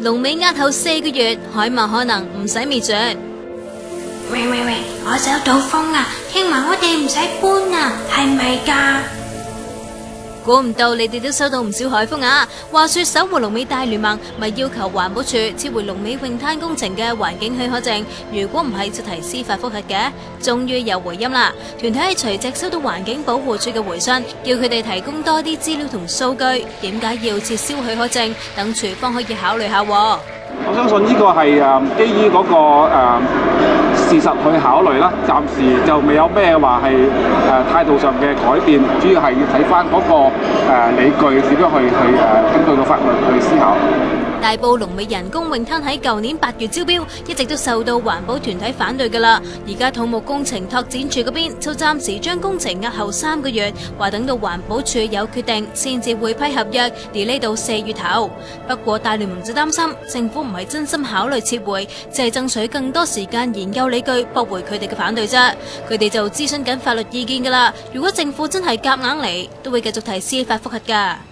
龍尾押後4個月，海馬可能唔使滅絕。 喂，我收到風啊，聽聞我哋唔使搬啊，係咪㗎？ 估唔到你哋都收到唔少海風啊！話說守護龍尾大聯盟咪要求環保署撤回龍尾泳灘工程嘅環境許可證，如果唔係就提司法覆核嘅。終於有回音啦！團體喺隨即收到環境保護署嘅回信，叫佢哋提供多啲資料同數據，點解要撤銷許可證，等署方可以考慮下。 我相信呢個係基於嗰個事實去考慮啦，暫時就未有咩話係態度上嘅改變，主要係要睇翻嗰個理據點樣去根據個法律去思考。 大埔龍尾人工泳灘喺舊年8月招標，一直都受到環保團體反對噶啦。而家土木工程拓展署嗰邊就暫時將工程押後3個月，話等到環保署有決定先至會批合約，delay到4月頭。不過大聯盟就擔心政府唔係真心考慮撤回，只係爭取更多時間研究理據駁回佢哋嘅反對啫。佢哋就諮詢緊法律意見噶啦。如果政府真係夾硬嚟，都會繼續提司法覆核噶。